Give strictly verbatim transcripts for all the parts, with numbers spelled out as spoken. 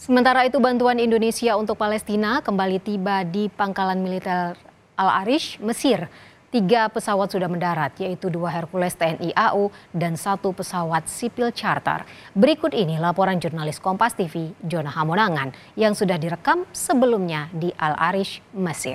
Sementara itu bantuan Indonesia untuk Palestina kembali tiba di pangkalan militer Al-Arish, Mesir. Tiga pesawat sudah mendarat, yaitu dua Hercules T N I A U dan satu pesawat sipil charter. Berikut ini laporan jurnalis Kompas T V, Jona Hamonangan, yang sudah direkam sebelumnya di Al-Arish, Mesir.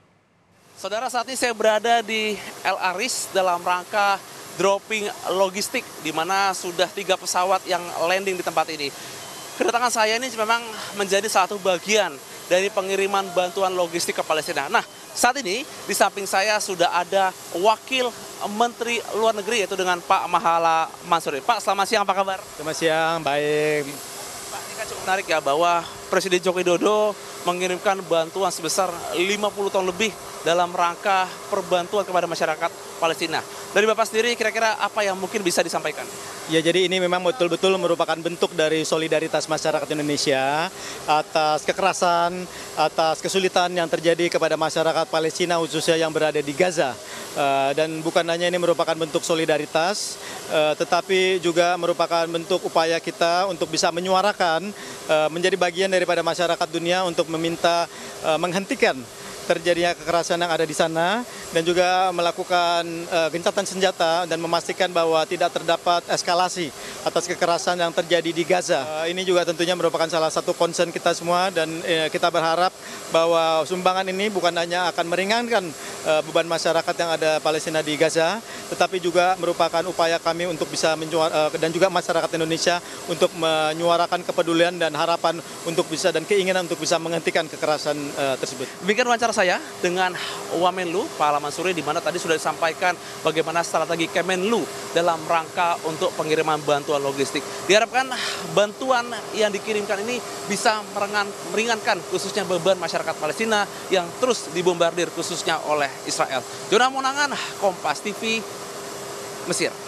Saudara, saat ini saya berada di Al-Arish dalam rangka dropping logistik, di mana sudah tiga pesawat yang landing di tempat ini. Kedatangan saya ini memang menjadi satu bagian dari pengiriman bantuan logistik ke Palestina. Nah, saat ini di samping saya sudah ada Wakil Menteri Luar Negeri, yaitu dengan Pak Mahala Mansuri. Pak, selamat siang, apa kabar? Selamat siang, baik. Pak, ini kan cukup menarik ya bahwa Presiden Joko Widodo mengirimkan bantuan sebesar lima puluh ton lebih dalam rangka perbantuan kepada masyarakat Palestina. Dari Bapak sendiri, kira-kira apa yang mungkin bisa disampaikan? Ya, jadi ini memang betul-betul merupakan bentuk dari solidaritas masyarakat Indonesia atas kekerasan, atas kesulitan yang terjadi kepada masyarakat Palestina khususnya yang berada di Gaza. Uh, dan bukan hanya ini merupakan bentuk solidaritas, uh, tetapi juga merupakan bentuk upaya kita untuk bisa menyuarakan, uh, menjadi bagian daripada masyarakat dunia untuk meminta uh, menghentikan terjadinya kekerasan yang ada di sana dan juga melakukan uh, gencatan senjata dan memastikan bahwa tidak terdapat eskalasi atas kekerasan yang terjadi di Gaza. Uh, ini juga tentunya merupakan salah satu concern kita semua dan uh, kita berharap bahwa sumbangan ini bukan hanya akan meringankan uh, beban masyarakat yang ada Palestina di Gaza, tetapi juga merupakan upaya kami untuk bisa menyuar, uh, dan juga masyarakat Indonesia untuk menyuarakan kepedulian dan harapan untuk bisa dan keinginan untuk bisa menghentikan kekerasan uh, tersebut. Demikian wawancara saya dengan Wamenlu, Pak Mansuri, di mana tadi sudah disampaikan bagaimana strategi Kemenlu dalam rangka untuk pengiriman bantuan logistik. Diharapkan bantuan yang dikirimkan ini bisa meringankan khususnya beban masyarakat Palestina yang terus dibombardir khususnya oleh Israel. Jona Hamonangan, Kompas T V, Mesir.